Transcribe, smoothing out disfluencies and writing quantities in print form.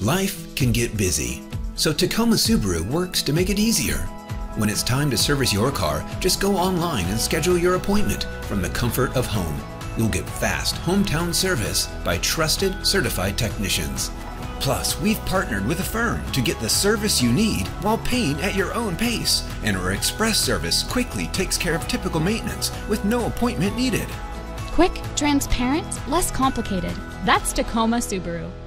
Life can get busy, so Tacoma Subaru works to make it easier. When it's time to service your car, just go online and schedule your appointment from the comfort of home. You'll get fast hometown service by trusted, certified technicians. Plus, we've partnered with a firm to get the service you need while paying at your own pace. And our express service quickly takes care of typical maintenance with no appointment needed. Quick, transparent, less complicated. That's Tacoma Subaru.